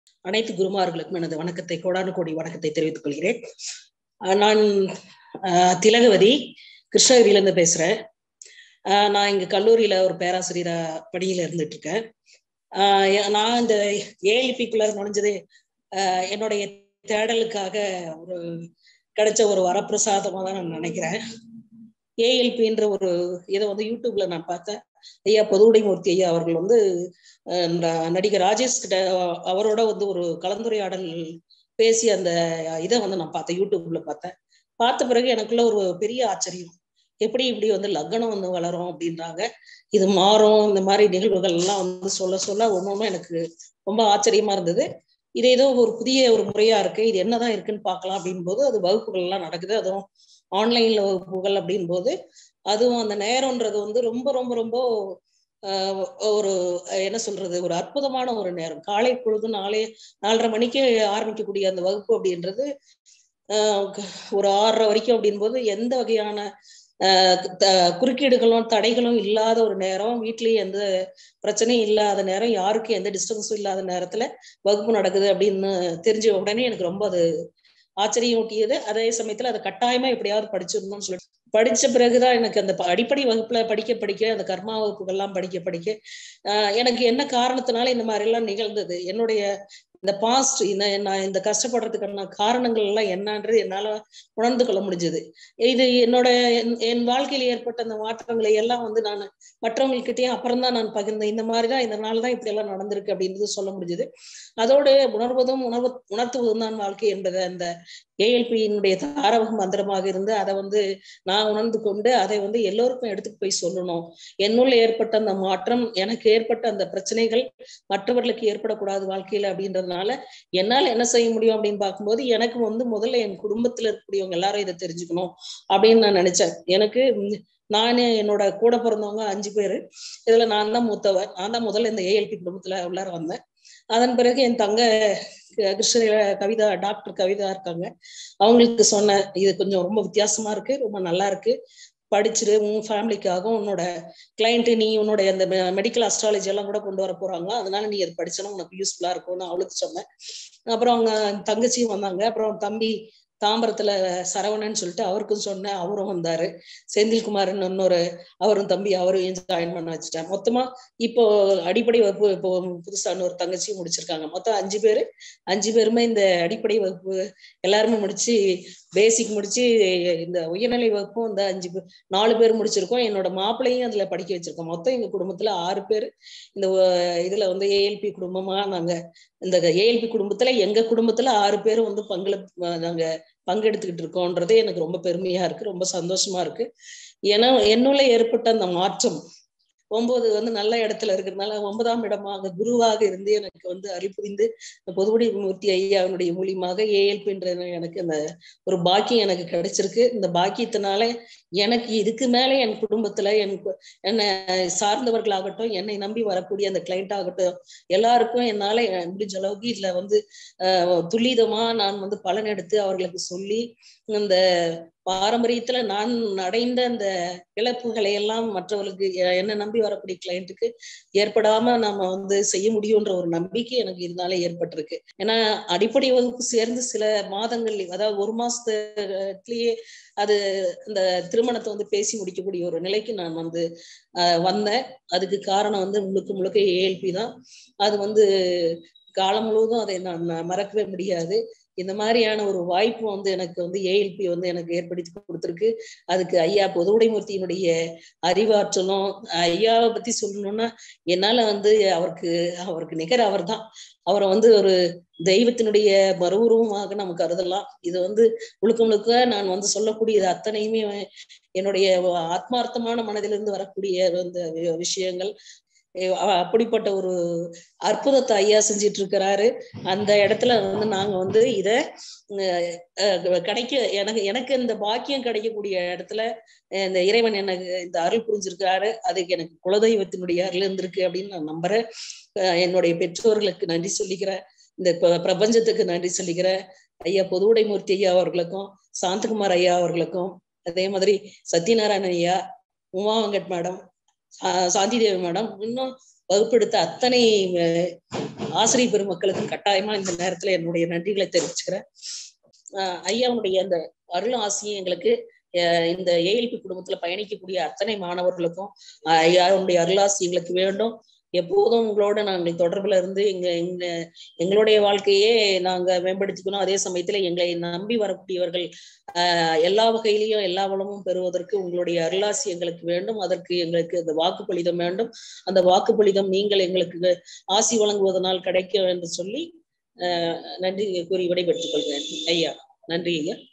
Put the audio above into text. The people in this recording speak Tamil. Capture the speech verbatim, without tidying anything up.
அனைத்து குருமார்களுக்கும் எனது வணக்கத்தை கோடானு கோடி வணக்கத்தை தெரிவித்துக் கொள்கிறேன். நான் திலகவதி கிருஷ்ணகிரியிலேருந்து பேசுறேன். நான் இங்க கல்லூரியில ஒரு பேராசிரியரா பணியில இருந்துட்டு இருக்கேன். நான் இந்த ஏஎல்பிக்குள்ள நுழைஞ்சது என்னுடைய தேடலுக்காக ஒரு கிடைச்ச ஒரு வரப்பிரசாதமா தான் நான் நினைக்கிறேன். ஏஎல்பின்ற ஒரு இதை வந்து யூடியூப்ல நான் பார்த்தேன். ஐயா பொதுவுடைமூர்த்தி ஐயா அவர்கள் வந்து நடிகர் ராஜேஷ் கிட்ட அவரோட வந்து ஒரு கலந்துரையாடல் பேசி அந்த இதை வந்து நான் பார்த்தேன், யூடியூப்ல பார்த்தேன். பார்த்த பிறகு எனக்குள்ள ஒரு பெரிய ஆச்சரியம், எப்படி இப்படி வந்து லக்னம் வந்து வளரும் அப்படின்றாங்க, இது மாறும், இந்த மாதிரி நிகழ்வுகள் எல்லாம் வந்து சொல்ல சொல்ல ஒன்னொன்னும் எனக்கு ரொம்ப ஆச்சரியமா இருந்தது. இது ஏதோ ஒரு புதிய ஒரு முறையா இருக்கு, இது என்னதான் இருக்குன்னு பார்க்கலாம் அப்படின் போது அது வகுப்புகள் எல்லாம் நடக்குது, அதுவும் ஆன்லைன்ல வகுப்புகள் அப்படின் போது அதுவும் அந்த நேரம்ன்றது வந்து ரொம்ப ரொம்ப ரொம்ப ஆஹ் ஒரு என்ன சொல்றது ஒரு அற்புதமான ஒரு நேரம். காலை பொழுது நாலே நாலரை மணிக்கு ஆரம்பிக்கக்கூடிய அந்த வகுப்பு அப்படின்றது ஆஹ் ஒரு ஆறரை வரைக்கும் அப்படின் போது எந்த வகையான ஆஹ் குறுக்கீடுகளும் தடைகளும் இல்லாத ஒரு நேரம், வீட்லயும் எந்த பிரச்சனையும் இல்லாத நேரம், யாருக்கும் எந்த டிஸ்டர்பன்ஸும் இல்லாத நேரத்துல வகுப்பு நடக்குது அப்படின்னு தெரிஞ்ச உடனே எனக்கு ரொம்ப அது ஆச்சரியம் ஊட்டியது. அதே சமயத்துல அதை கட்டாயமா எப்படியாவது படிச்சிடணும்னு சொல்லிட்டு படிச்ச பிறகுதான் எனக்கு அந்த அடிப்படை வகுப்புல படிக்க படிக்க அந்த கர்மா வகுப்புகள்லாம் படிக்க படிக்க ஆஹ் எனக்கு என்ன காரணத்தினால இந்த மாதிரி எல்லாம் நிகழ்ந்தது, என்னுடைய இந்த பாஸ்ட் இந்த நான் இந்த கஷ்டப்படுறதுக்கான காரணங்கள் எல்லாம் என்னன்றது என்னால உணர்ந்து கொள்ள முடிஞ்சது. இது என்னோட என் வாழ்க்கையில ஏற்பட்ட அந்த மாற்றங்களை எல்லாம் வந்து நான் மற்றவங்ககிட்டயே அப்புறம் தான் நான் பகிர்ந்தேன். இந்த மாதிரிதான் இதனாலதான் இப்படி எல்லாம் நடந்திருக்கு அப்படின்றது சொல்ல முடிஞ்சது. அதோடு உணர்வதும் உணர்வு உணர்த்துவதும் தான் வாழ்க்கை என்பதை அந்த ஏஎல்பியினுடைய தாரக மந்திரமாக இருந்து அதை வந்து நான் உணர்ந்து கொண்டு அதை வந்து எல்லோருக்கும் எடுத்துட்டு போய் சொல்லணும். என்னுள்ள ஏற்பட்ட அந்த மாற்றம், எனக்கு ஏற்பட்ட அந்த பிரச்சனைகள் மற்றவர்களுக்கு ஏற்படக்கூடாது வாழ்க்கையில அப்படின்றதுனால என்னால் என்ன செய்ய முடியும் அப்படின்னு பார்க்கும்போது எனக்கு வந்து முதல்ல என் குடும்பத்துல இருக்கக்கூடியவங்க எல்லாரும் இதை தெரிஞ்சுக்கணும் அப்படின்னு நான் நினைச்சேன். எனக்கு நானே என்னோட கூட பிறந்தவங்க அஞ்சு பேரு, இதுல நான் தான் மூத்தவர். நான் தான் முதல்ல இந்த ஏஎல்பி குடும்பத்துல உள்ளார வந்தேன். அதன் பிறகு என் தங்க கிருஷ்ணகிரியில கவிதா டாக்டர் கவிதா இருக்காங்க, அவங்களுக்கு சொன்னேன் இது கொஞ்சம் ரொம்ப வித்தியாசமா இருக்கு, ரொம்ப நல்லா இருக்கு, படிச்சுட்டு உன் ஃபேமிலிக்காகவும் உன்னோட கிளைண்ட் நீ உன்னோட அந்த மெடிக்கல் அஸ்ட்ராலஜி எல்லாம் கூட கொண்டு வர போறாங்க, அதனால நீ அதை படிச்சனா உனக்கு யூஸ்ஃபுல்லா இருக்கும்னு அவளுக்கு சொன்னேன். அப்புறம் அவங்க தங்கச்சியும் வந்தாங்க. அப்புறம் தம்பி தாம்பரத்துல சரவணன்னு சொல்லிட்டு அவருக்கும் சொன்னேன், அவரும் வந்தாரு. செந்தில்குமார்னு இன்னொரு அவரும் தம்பி அவரையும் ஜாயின் பண்ண வச்சுட்டேன். மொத்தமா இப்போ அடிப்படை வகுப்பு இப்போ புதுசா ஒரு தங்கச்சியும் முடிச்சிருக்காங்க. மொத்தம் அஞ்சு பேரு அஞ்சு பேருமே இந்த அடிப்படை வகுப்பு எல்லாருமே முடிச்சு பேசிக் முடிச்சு இந்த உயர்நிலை வகுப்பும் இந்த அஞ்சு பேர் நாலு பேர் முடிச்சிருக்கோம். என்னோட மாப்பிள்ளையும் அதுல படிக்க வச்சிருக்கோம். மொத்தம் எங்க குடும்பத்துல ஆறு பேர் இந்த இதுல வந்து ஏஎல்பி குடும்பமா நாங்க இந்த ஏஎல்பி குடும்பத்துல எங்க குடும்பத்துல ஆறு பேரும் வந்து பங்குல நாங்க பங்கெடுத்துக்கிட்டு இருக்கோன்றதே எனக்கு ரொம்ப பெருமையா இருக்கு, ரொம்ப சந்தோஷமா இருக்கு. ஏன்னா என்னுள்ள ஏற்பட்ட அந்த மாற்றம் ஒன்பது வந்து நல்ல இடத்துல இருக்கிறதுனால ஒன்பதாம் இடமாக குருவாக இருந்து எனக்கு வந்து அருள் புரிந்து பொதுவுடைமூர்த்தி ஐயாவினுடைய மூலியமாக ஏஎல்பின்ற எனக்கு அந்த ஒரு பாக்கியம் எனக்கு கிடைச்சிருக்கு. இந்த பாக்கியத்தினால எனக்கு இதுக்கு மேல என் குடும்பத்துல என் என்னை சார்ந்தவர்களாகட்டும், என்னை நம்பி வரக்கூடிய அந்த கிளைண்ட் ஆகட்டும், எல்லாருக்கும் என்னால முடிஞ்ச அளவுக்கு இதுல வந்து அஹ் துல்லிதமா நான் வந்து பலன் எடுத்து அவர்களுக்கு சொல்லி இந்த பாரம்பரியத்துல நான் அடைந்த அந்த இழப்புகளை எல்லாம் மற்றவர்களுக்கு என்ன நம்பி வரக்கூடிய கிளைண்ட்டுக்கு ஏற்படாம நாம வந்து செய்ய முடியும்ன்ற ஒரு நம்பிக்கை எனக்கு இதனால ஏற்பட்டிருக்கு. ஏன்னா அடிப்படை வகுப்பு சேர்ந்து சில மாதங்கள், அதாவது ஒரு மாசத்துலயே அது இந்த திருமணத்தை வந்து பேசி முடிக்கக்கூடிய ஒரு நிலைக்கு நான் வந்து அஹ் வந்தேன். அதுக்கு காரணம் வந்து முழுக்க முழுக்க ஏஎல்பி தான். அது வந்து காலம் முழுவதும் அதை நான் மறக்கவே முடியாது. இந்த மாதிரியான ஒரு வாய்ப்பு வந்து எனக்கு வந்து ஏஎல்பி வந்து எனக்கு ஏற்படுத்தி கொடுத்துருக்கு. அதுக்கு ஐயா பொதுவுடைமூர்த்தியினுடைய அறிவாற்றலும், ஐயாவை பத்தி சொல்லணும்னா என்னால வந்து அவருக்கு அவருக்கு நிகர் அவர் தான். அவரை வந்து ஒரு தெய்வத்தினுடைய மறுவுருவமாக நம்ம கருதலாம். இது வந்து முழுக்க முழுக்க நான் வந்து சொல்லக்கூடியது அத்தனையுமே என்னுடைய ஆத்மார்த்தமான மனதிலிருந்து வரக்கூடிய அந்த விஷயங்கள். அப்படிப்பட்ட ஒரு அற்புதத்தை ஐயா செஞ்சிட்டு இருக்கிறாரு. அந்த இடத்துல வந்து நாங்க வந்து இத கிடைக்க எனக்கு எனக்கு இந்த பாக்கியம் கிடைக்கக்கூடிய இடத்துல இந்த இறைவன் எனக்கு இந்த அருள் புரிஞ்சிருக்கிறாரு. அதுக்கு எனக்கு குலதெய்வத்தினுடைய அருள் இருந்திருக்கு அப்படின்னு நான் நம்புறேன். என்னுடைய பெற்றோர்களுக்கு நன்றி சொல்லிக்கிறேன், இந்த பிரபஞ்சத்துக்கு நன்றி சொல்லிக்கிறேன். ஐயா பொதுவுடைமூர்த்தி ஐயா அவர்களுக்கும், சாந்தகுமார் ஐயா அவர்களுக்கும், அதே மாதிரி சத்யநாராயண ஐயா, உமா வெங்கட் மேடம், சாந்தி தேவி மேடம், இன்னும் வகுப்பெடுத்த அத்தனை ஆசிரியர் பெருமக்களுக்கும் கட்டாயமா இந்த நேரத்துல என்னுடைய நன்றிகளை தெரிவிச்சுக்கிறேன். ஆஹ் ஐயாவுடைய அந்த அருள் ஆசியை எங்களுக்கு இந்த ஏஎல்பி குடும்பத்துல பயணிக்கக்கூடிய அத்தனை மாணவர்களுக்கும் ஐயாவுடைய அருளாசி எங்களுக்கு வேண்டும். எப்போதும் உங்களோட நாங்கள் தொடர்புல இருந்து எங்க எங்க எங்களுடைய வாழ்க்கையே நாங்க மேம்படுத்திக்கணும். அதே சமயத்துல எங்களை நம்பி வரக்கூடியவர்கள் ஆஹ் எல்லா வகையிலையும் எல்லா வளமும் பெறுவதற்கு உங்களுடைய அருளாசி எங்களுக்கு வேண்டும். அதற்கு எங்களுக்கு அந்த வாக்குப்பளிதம் வேண்டும். அந்த வாக்குப்பளிதம் நீங்கள் எங்களுக்கு ஆசி வழங்குவதனால் கிடைக்கும் என்று சொல்லி ஆஹ் நன்றி கூறி விடைபெற்றுக் கொள்கிறேன். ஐயா நன்றி ஐயா.